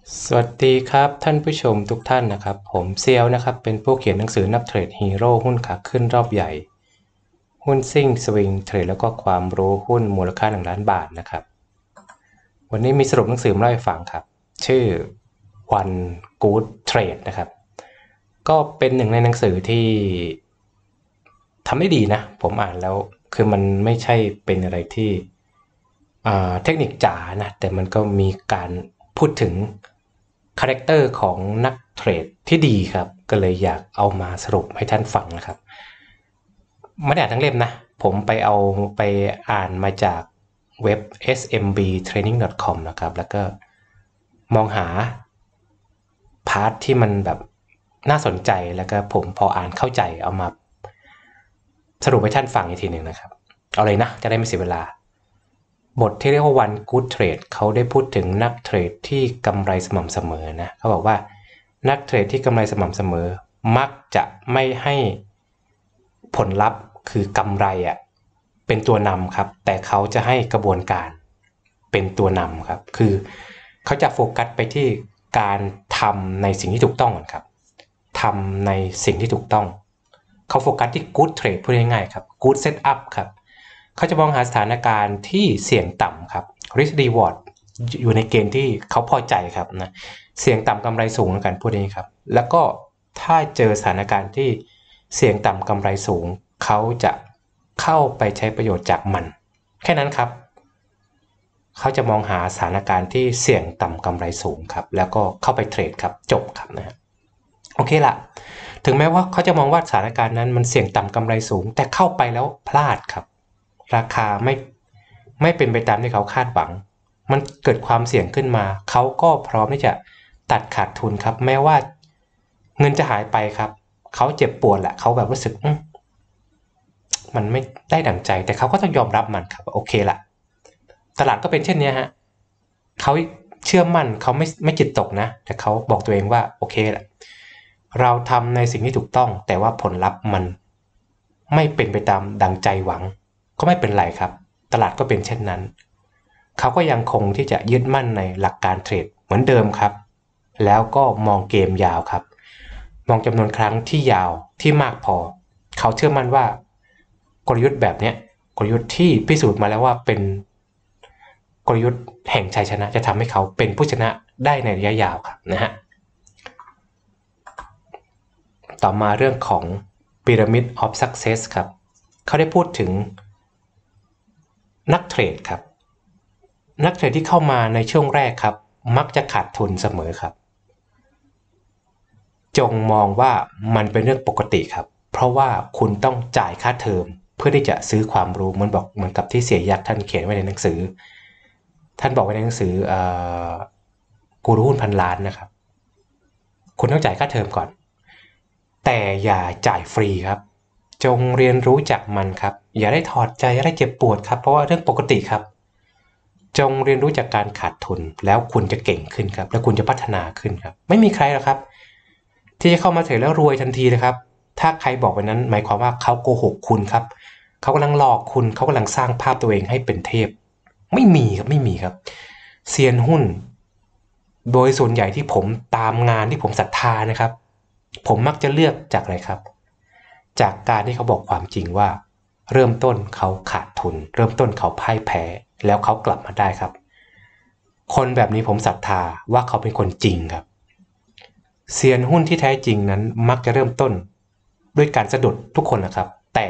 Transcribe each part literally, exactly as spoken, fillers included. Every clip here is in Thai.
สวัสดีครับท่านผู้ชมทุกท่านนะครับผมเซียวนะครับเป็นผู้เขียนหนังสือนักเทรดฮีโร่หุ้นขาขึ้นรอบใหญ่หุ้นซิ่งสวิงเทรดแล้วก็ความรู้หุ้นมูลค่าหนึ่งล้านบาทนะครับวันนี้มีสรุปหนังสือมาเล่าให้ฟังครับชื่อ One Good Trade นะครับก็เป็นหนึ่งในหนังสือที่ทำได้ดีนะผมอ่านแล้วคือมันไม่ใช่เป็นอะไรที่เทคนิคจ๋านะแต่มันก็มีการพูดถึงคาแรคเตอร์ของนักเทรดที่ดีครับก็เลยอยากเอามาสรุปให้ท่านฟังนะครับไม่ได้อ่านทั้งเล่มนะผมไปเอาไปอ่านมาจากเว็บ เอส เอ็ม บี เทรนนิ่ง ดอท คอม นะครับแล้วก็มองหาพาร์ทที่มันแบบน่าสนใจแล้วก็ผมพออ่านเข้าใจเอามาสรุปให้ท่านฟังอีกทีหนึ่งนะครับเอาเลยนะจะได้ไม่เสียเวลาบทที่เรียกว่า One Good Trade เขาได้พูดถึงนักเทรดที่กำไรสม่ำเสมอนะเขาบอกว่านักเทรดที่กำไรสม่ำเสมอมักจะไม่ให้ผลลัพธ์คือกำไรอ่ะเป็นตัวนำครับแต่เขาจะให้กระบวนการเป็นตัวนำครับคือเขาจะโฟกัสไปที่การทำในสิ่งที่ถูกต้องก่อนครับทำในสิ่งที่ถูกต้องเขาโฟกัสที่ Good Trade พูดง่ายๆครับ Good Setup ครับเขาจะมองหาสถานการณ์ที่เสี่ยงต่ำครับ risk reward อยู่ในเกณฑ์ที่เขาพอใจครับนะเสี่ยงต่ำกำไรสูงกันพูดนี้ครับแล้วก็ถ้าเจอสถานการณ์ที่เสี่ยงต่ำกำไรสูงเขาจะเข้าไปใช้ประโยชน์จากมันแค่นั้นครับเขาจะมองหาสถานการณ์ที่เสี่ยงต่ำกำไรสูงครับแล้วก็เข้าไปเทรดครับจบครับนะฮะโอเคละถึงแม้ว่าเขาจะมองว่าสถานการณ์นั้นมันเสี่ยงต่ำกำไรสูงแต่เข้าไปแล้วพลาดครับราคาไม่ไม่เป็นไปตามที่เขาคาดหวังมันเกิดความเสี่ยงขึ้นมาเขาก็พร้อมที่จะตัดขาดทุนครับแม้ว่าเงินจะหายไปครับเขาเจ็บปวดแหละเขาแบบรู้สึกมันไม่ได้ดั่งใจแต่เขาก็ต้องยอมรับมันครับโอเคละตลาดก็เป็นเช่นนี้ฮะเขาเชื่อมั่นเขาไม่ไม่จิตตกนะแต่เขาบอกตัวเองว่าโอเคละเราทำในสิ่งที่ถูกต้องแต่ว่าผลลัพธ์มันไม่เป็นไปตามดั่งใจหวังก็ไม่เป็นไรครับตลาดก็เป็นเช่นนั้นเขาก็ยังคงที่จะยึดมั่นในหลักการเทรดเหมือนเดิมครับแล้วก็มองเกมยาวครับมองจำนวนครั้งที่ยาวที่มากพอเขาเชื่อมั่นว่ากลยุทธ์แบบนี้กลยุทธ์ที่พิสูจน์มาแล้วว่าเป็นกลยุทธ์แห่งชัยชนะจะทำให้เขาเป็นผู้ชนะได้ในระยะยาวครับนะฮะต่อมาเรื่องของ Pyramid of Success ครับเขาได้พูดถึงนักเทรดครับนักเทรดที่เข้ามาในช่วงแรกครับมักจะขาดทุนเสมอครับจงมองว่ามันเป็นเรื่องปกติครับเพราะว่าคุณต้องจ่ายค่าเทอมเพื่อที่จะซื้อความรู้มันบอกเหมือนกับที่เสียยักษ์ท่านเขียนไว้ในหนังสือท่านบอกไว้ในหนังสือกูรูหุ้นพันล้านนะครับคุณต้องจ่ายค่าเทอมก่อนแต่อย่าจ่ายฟรีครับจงเรียนรู้จากมันครับอย่าได้ถอดใจอย่าได้เจ็บปวดครับเพราะว่าเรื่องปกติครับจงเรียนรู้จากการขาดทุนแล้วคุณจะเก่งขึ้นครับแล้วคุณจะพัฒนาขึ้นครับไม่มีใครหรอกครับที่จะเข้ามาเทรดแล้วรวยทันทีเลยครับถ้าใครบอกไปนั้นหมายความว่าเขาโกหกคุณครับเขากำลังหลอกคุณเขากำลังสร้างภาพตัวเองให้เป็นเทพไม่มีครับไม่มีครับเซียนหุ้นโดยส่วนใหญ่ที่ผมตามงานที่ผมศรัทธานะครับผมมักจะเลือกจากอะไรครับจากการที่เขาบอกความจริงว่าเริ่มต้นเขาขาดทุนเริ่มต้นเขาพ่ายแพ้แล้วเขากลับมาได้ครับคนแบบนี้ผมศรัทธาว่าเขาเป็นคนจริงครับเซียนหุ้นที่แท้จริงนั้นมักจะเริ่มต้นด้วยการสะดุดทุกคนนะครับแต่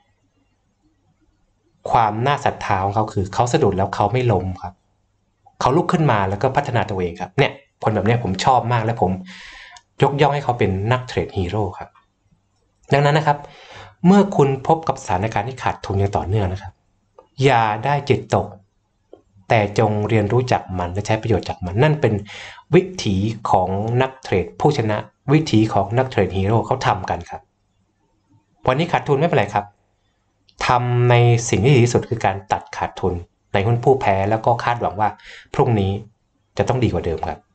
ความน่าศรัทธาของเขาคือเขาสะดุดแล้วเขาไม่ล้มครับเขาลุกขึ้นมาแล้วก็พัฒนาตัวเองครับเนี่ยคนแบบนี้ผมชอบมากและผมยกย่องให้เขาเป็นนักเทรดฮีโร่ครับดังนั้นนะครับเมื่อคุณพบกับสถานการณ์ที่ขาดทุนอย่างต่อเนื่องนะครับอย่าได้จิตตกแต่จงเรียนรู้จักมันและใช้ประโยชน์จากมันนั่นเป็นวิถีของนักเทรดผู้ชนะวิถีของนักเทรดฮีโร่เขาทำกันครับวันนี้ขาดทุนไม่เป็นไรครับทำในสิ่งที่ดีที่สุดคือการตัดขาดทุนในหุ้นผู้แพ้แล้วก็คาดหวังว่าพรุ่งนี้จะต้องดีกว่าเดิมครับ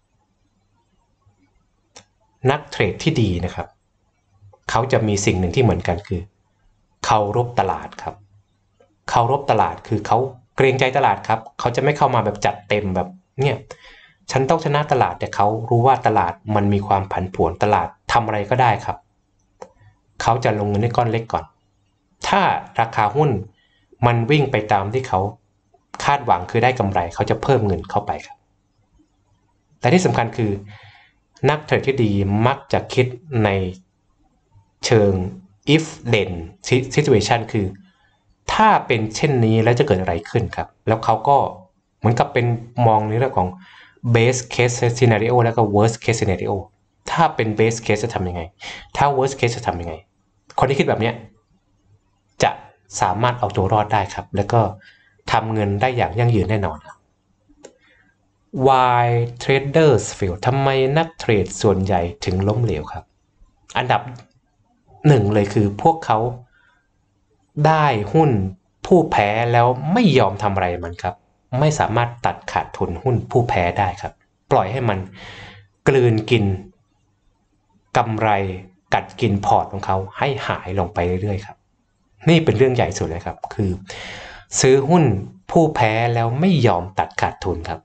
นักเทรดที่ดีนะครับเขาจะมีสิ่งหนึ่งที่เหมือนกันคือเคารพตลาดครับเคารพตลาดคือเขาเกรงใจตลาดครับเขาจะไม่เข้ามาแบบจัดเต็มแบบเนี่ยฉันต้องชนะตลาดแต่เขารู้ว่าตลาดมันมีความผันผวนตลาดทำอะไรก็ได้ครับเขาจะลงเงินในก้อนเล็กก่อนถ้าราคาหุ้นมันวิ่งไปตามที่เขาคาดหวังคือได้กำไรเขาจะเพิ่มเงินเข้าไปครับแต่ที่สำคัญคือนักเทรดที่ดีมักจะคิดในเชิง if then situation คือถ้าเป็นเช่นนี้แล้วจะเกิดอะไรขึ้นครับแล้วเขาก็เหมือนกับเป็นมองในเรื่องของ base case scenario แล้วก็ worst case scenario ถ้าเป็น base case จะทำยังไงถ้า worst case จะทำยังไงคนที่คิดแบบนี้จะสามารถเอาตัวรอดได้ครับแล้วก็ทำเงินได้อย่างยั่งยืนแน่นอน Why traders fail ทำไมนักเทรดส่วนใหญ่ถึงล้มเหลวครับอันดับหนึ่งเลยคือพวกเขาได้หุ้นผู้แพ้แล้วไม่ยอมทำอะไรมันครับไม่สามารถตัดขาดทุนหุ้นผู้แพ้ได้ครับปล่อยให้มันกลืนกินกำไรกัดกินพอร์ตของเขาให้หายลงไปเรื่อยๆครับนี่เป็นเรื่องใหญ่สุดเลยครับคือซื้อหุ้นผู้แพ้แล้วไม่ยอมตัดขาดทุนครับ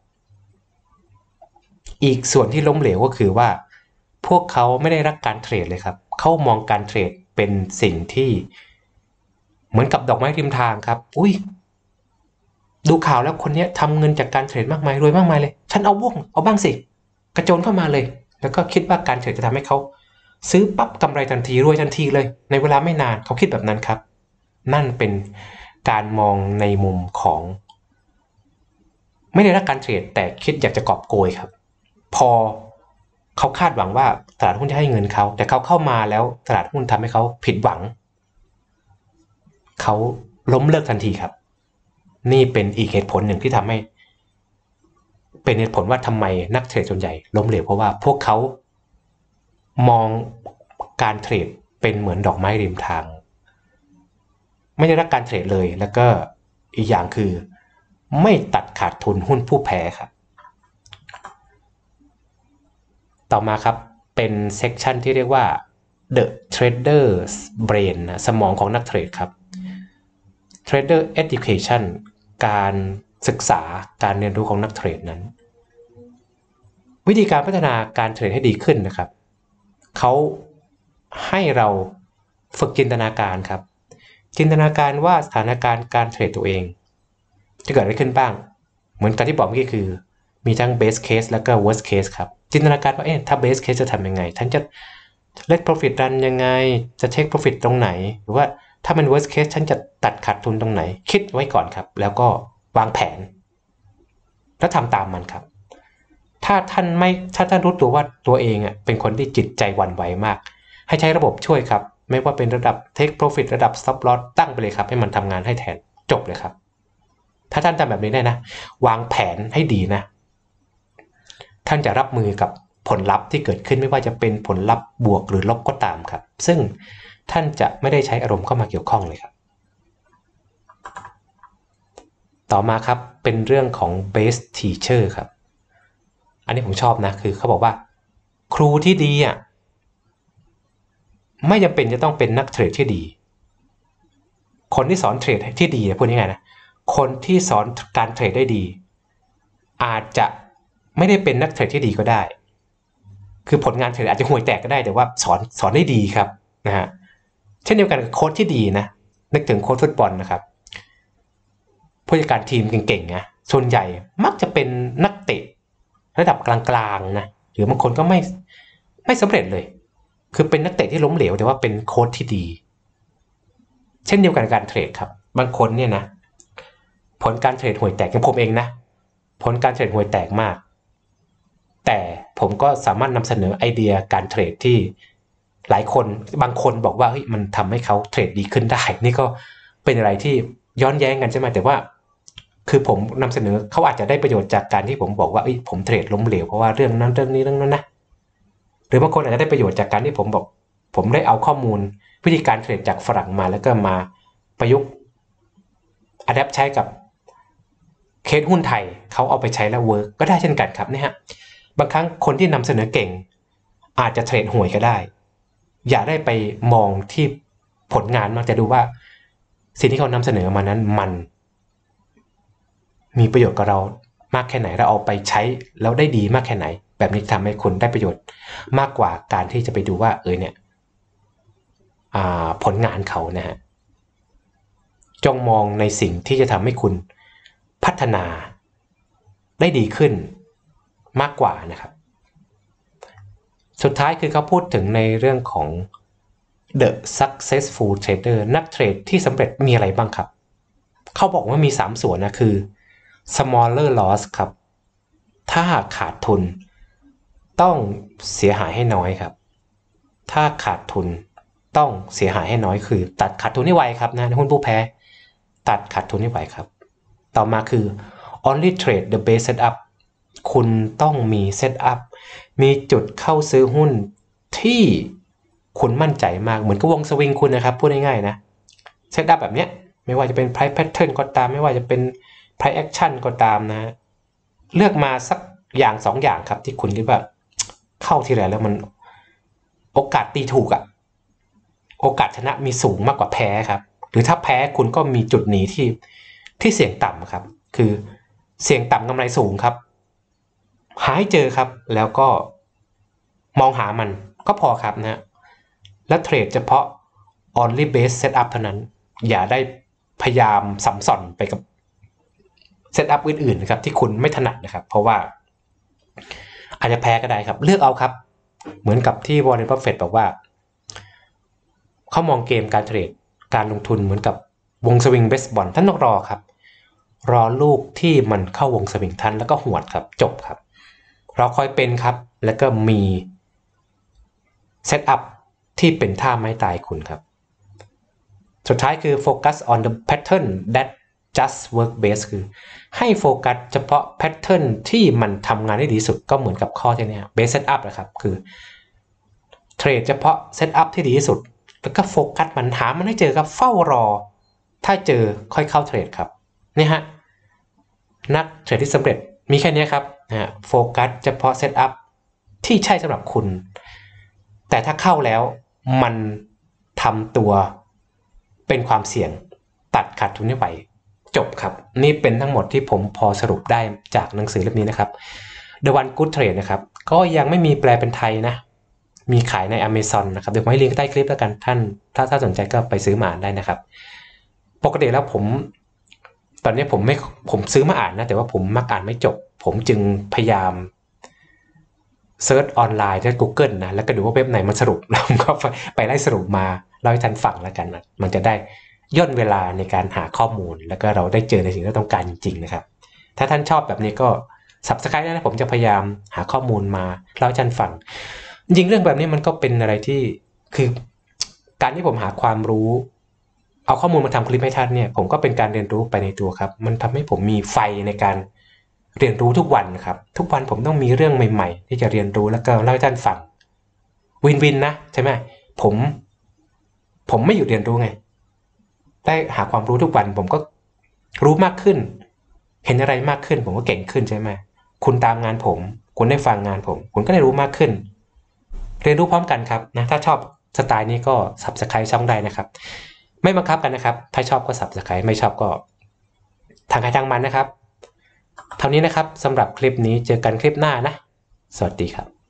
อีกส่วนที่ล้มเหลวก็คือว่าพวกเขาไม่ได้รักการเทรดเลยครับเขามองการเทรดเป็นสิ่งที่เหมือนกับดอกไม้ริมทางครับอุ้ยดูข่าวแล้วคนนี้ทำเงินจากการเทรดมากมายรวยมากมายเลยฉันเอาบ้างเอาบ้างสิกระโจนเข้ามาเลยแล้วก็คิดว่าการเทรดจะทำให้เขาซื้อปั๊บกำไรทันทีรวยทันทีเลยในเวลาไม่นานเขาคิดแบบนั้นครับนั่นเป็นการมองในมุมของไม่ได้รักการเทรดแต่คิดอยากจะกอบโกยครับพอเขาคาดหวังว่าตลาดหุ้นจะให้เงินเขาแต่เขาเข้ามาแล้วตลาดหุ้นทำให้เขาผิดหวังเขาล้มเลิกทันทีครับนี่เป็นอีกเหตุผลหนึ่งที่ทำให้เป็นเหตุผลว่าทำไมนักเทรดส่วนใหญ่ล้มเหลวเพราะว่าพวกเขามองการเทรดเป็นเหมือนดอกไม้ริมทางไม่ได้รักการเทรดเลยแล้วก็อีกอย่างคือไม่ตัดขาดทุนหุ้นผู้แพ้ครับต่อมาครับเป็นเซกชันที่เรียกว่า The Trader's Brain นะสมองของนักเทรดครับ Trader Education การศึกษาการเรียนรู้ของนักเทรดนั้นวิธีการพัฒนาการเทรดให้ดีขึ้นนะครับเขาให้เราฝึกจินตนาการครับจินตนาการว่าสถานการณ์การเทรดตัวเองจะเกิดอะไรขึ้นบ้างเหมือนกันที่บอกเมื่อกี้คือมีทั้ง base case แล้วก็ worst case ครับจินตนาการว่าเอ๊ะถ้า base case จะทำยังไงท่านจะ let profit run ยังไงจะ take profit ตรงไหนหรือว่าถ้ามัน worst case ฉันจะตัดขาดทุนตรงไหนคิดไว้ก่อนครับแล้วก็วางแผนแล้วทำตามมันครับถ้าท่านไม่ถ้าท่านรู้ตัวว่าตัวเองอ่ะเป็นคนที่จิตใจหวั่นไหวมากให้ใช้ระบบช่วยครับไม่ว่าเป็นระดับ take profit ระดับ stop loss ตั้งไปเลยครับให้มันทำงานให้แทนจบเลยครับถ้าท่านทำแบบนี้ได้นะวางแผนให้ดีนะท่านจะรับมือกับผลลัพธ์ที่เกิดขึ้นไม่ว่าจะเป็นผลลัพธ์บวกหรือลบก็ตามครับซึ่งท่านจะไม่ได้ใช้อารมณ์เข้ามาเกี่ยวข้องเลยครับต่อมาครับเป็นเรื่องของ best teacher ครับอันนี้ผมชอบนะคือเขาบอกว่าครูที่ดีอ่ะไม่จำเป็นจะต้องเป็นนักเทรดที่ดีคนที่สอนเทรดที่ดีพูดง่ายๆนะคนที่สอนการเทรดได้ดีอาจจะไม่ได้เป็นนักเทรดที่ดีก็ได้คือผลงานเทรดอาจจะห่วยแตกก็ได้แต่ว่าสอนสอนได้ดีครับนะฮะเช่นเดียวกันกับโค้ชที่ดีนะนึกถึงโค้ชฟุตบอลนะครับผู้จัดการทีมเก่งๆนะส่วนใหญ่มักจะเป็นนักเตะระดับกลางๆนะหรือบางคนก็ไม่ไม่สำเร็จเลยคือเป็นนักเตะที่ล้มเหลวแต่ว่าเป็นโค้ชที่ดีเช่นเดียวกันการเทรดครับบางคนเนี่ยนะผลการเทรดห่วยแตกอย่างผมเองนะผลการเทรดห่วยแตกมากแต่ผมก็สามารถนำเสนอไอเดียการเทรดที่หลายคนบางคนบอกว่าเฮ้ยมันทำให้เขาเทรดดีขึ้นได้นี่ก็เป็นอะไรที่ย้อนแย้งกันใช่ไหมแต่ว่าคือผมนำเสนอเขาอาจจะได้ประโยชน์จากการที่ผมบอกว่าเอ้ยผมเทรดล้มเหลวเพราะว่าเรื่องนั้นเรื่องนี้เรื่องนั้นนะหรือบางคนอาจจะได้ประโยชน์จากการที่ผมบอกผมได้เอาข้อมูลวิธีการเทรดจากฝรั่งมาแล้วก็มาประยุกต์อะแดปใช้กับเคสหุ้นไทยเขาเอาไปใช้แล้วเวิร์กก็ได้เช่นกันครับเนี่ยฮะบางครั้งคนที่นำเสนอเก่งอาจจะเทรดห่วยก็ได้อย่าได้ไปมองที่ผลงานมันจะดูว่าสิ่งที่เขานำเสนอมานั้นมันมีประโยชน์กับเรามากแค่ไหนเราเอาไปใช้แล้วได้ดีมากแค่ไหนแบบนี้ทำให้คุณได้ประโยชน์มากกว่าการที่จะไปดูว่าเออเนี่ยผลงานเขานะฮะจงมองในสิ่งที่จะทำให้คุณพัฒนาได้ดีขึ้นมากกว่านะครับสุดท้ายคือเขาพูดถึงในเรื่องของ the successful trader นักเทรดที่สำเร็จมีอะไรบ้างครับเขาบอกว่ามีสามส่วนนะคือ smaller loss ครับถ้าขาดทุนต้องเสียหายให้น้อยครับถ้าขาดทุนต้องเสียหายให้น้อยคือตัดขาดทุนให้ไวครับนะหุ้นผู้แพ้ตัดขาดทุนให้ไวครับต่อมาคือ only trade the base setup คุณต้องมี setup มีจุดเข้าซื้อหุ้นที่คุณมั่นใจมากเหมือนกับวงสวิงคุณนะครับพูดง่ายๆนะ setup แบบเนี้ยไม่ว่าจะเป็น price pattern ก็ตามไม่ว่าจะเป็น price action ก็ตามนะเลือกมาสักอย่างสองอย่างครับที่คุณคิดว่าเข้าทีไรแล้วมันโอกาสตีถูกอะโอกาสชนะมีสูงมากกว่าแพ้ครับหรือถ้าแพ้คุณก็มีจุดหนีที่ที่เสี่ยงต่ำครับคือเสี่ยงต่ำกำไรสูงครับหาให้เจอครับแล้วก็มองหามันก็พอครับนะและเทรดเฉพาะ only base setup เท่านั้นอย่าได้พยายามสัมสอนไปกับเซตอัพอื่นๆนะครับที่คุณไม่ถนัดนะครับเพราะว่าอาจจะแพ้ก็ได้ครับเลือกเอาครับเหมือนกับที่วอร์เรน บัฟเฟตต์บอกว่าเขามองเกมการเทรดการลงทุนเหมือนกับวงสวิงเบสบอลท่านต้องรอครับรอลูกที่มันเข้าวงสวิงทันแล้วก็หวดครับจบครับเราคอยเป็นครับแล้วก็มีเซตอัพที่เป็นท่าไม้ตายคุณครับสุดท้ายคือ focus on the pattern that just work best คือให้โฟกัสเฉพาะ pattern ที่มันทำงานได้ดีสุดก็เหมือนกับข้อที่นี้ base setup นะครับคือเทรดเฉพาะ setup ที่ดีที่สุดแล้วก็โฟกัสมันหามันให้เจอครับเฝ้ารอถ้าเจอค่อยเข้าเทรดครับนี่ฮะนักเทรดที่สำเร็จมีแค่นี้ครับนะฮะโฟกัสเฉพาะ setup ที่ใช่สำหรับคุณแต่ถ้าเข้าแล้วมันทำตัวเป็นความเสี่ยงตัดขาดทุนให้ไปจบครับนี่เป็นทั้งหมดที่ผมพอสรุปได้จากหนังสือเล่มนี้นะครับ The One Good Trade นะครับก็ยังไม่มีแปลเป็นไทยนะมีขายใน Amazon นะครับเดี๋ยวผมให้ลิงก์ใต้คลิปแล้วกันท่านถ้าถ้าสนใจก็ไปซื้อมาอ่านได้นะครับปกติแล้วผมตอนนี้ผมไม่ผมซื้อมาอ่านนะแต่ว่าผมมักอ่านไม่จบผมจึงพยายามเซิร์ชออนไลน์ที่ Google นะแล้วก็ดูว่าเว็บไหนมันสรุปแล้วก็ไปไล่สรุปมาเล่าให้ท่านฟังแล้วกันนะมันจะได้ย่นเวลาในการหาข้อมูลแล้วก็เราได้เจอในสิ่งที่เราต้องการจริงๆนะครับถ้าท่านชอบแบบนี้ก็ Subscribe นะผมจะพยายามหาข้อมูลมาเล่าให้ท่านฟังจริงเรื่องแบบนี้มันก็เป็นอะไรที่คือการที่ผมหาความรู้เอาข้อมูลมาทำคลิปให้ท่านเนี่ยผมก็เป็นการเรียนรู้ไปในตัวครับมันทำให้ผมมีไฟในการเรียนรู้ทุกวันครับทุกวันผมต้องมีเรื่องใหม่ๆที่จะเรียนรู้แล้วก็เล่าให้ท่านฟังวินวินนะใช่ไหมผมผมไม่หยุดเรียนรู้ไงได้หาความรู้ทุกวันผมก็รู้มากขึ้นเห็นอะไรมากขึ้นผมก็เก่งขึ้นใช่ไหมคุณตามงานผมคุณได้ฟังงานผมคุณก็ได้รู้มากขึ้นเรียนรู้พร้อมกันครับนะถ้าชอบสไตล์นี้ก็ Subscribe ช่องได้นะครับไม่บังคับกันนะครับถ้าชอบก็ Subscribe ไม่ชอบก็ทางใครทางมันนะครับเท่านี้นะครับสำหรับคลิปนี้เจอกันคลิปหน้านะสวัสดีครับ